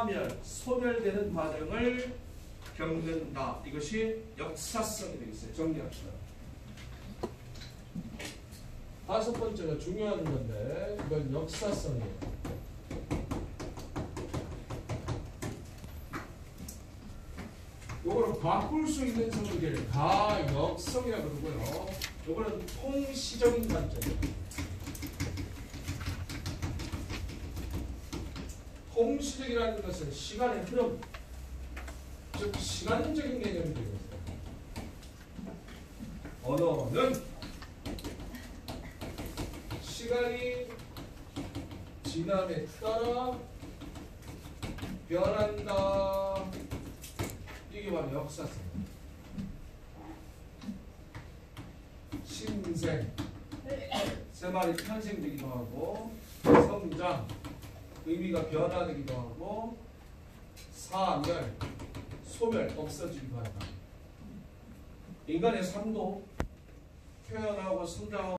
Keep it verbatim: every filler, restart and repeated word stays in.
파멸, 소멸되는 과정을 겪는다. 이것이 역사성이 되겠어요. 정리합시다. 다섯 번째가 중요한 건데 이건 역사성이에요. 요거는 바꿀 수 있는 성질을 가역성이라고 그러고요. 요거는 통시적인 관점이에요. 통시적이라는 것은 시간의 흐름, 즉 시간적인 개념이 되겠어요. 언어는 시간이 지남에 따라 변한다. 이게 바로 역사성입니다. 신생, 세 마리 탄생되기도 하고, 성장, 의미가 변화되기도 하고, 사멸, 소멸, 없어지기도 한다. 인간의 삶도 태어나고 성장하고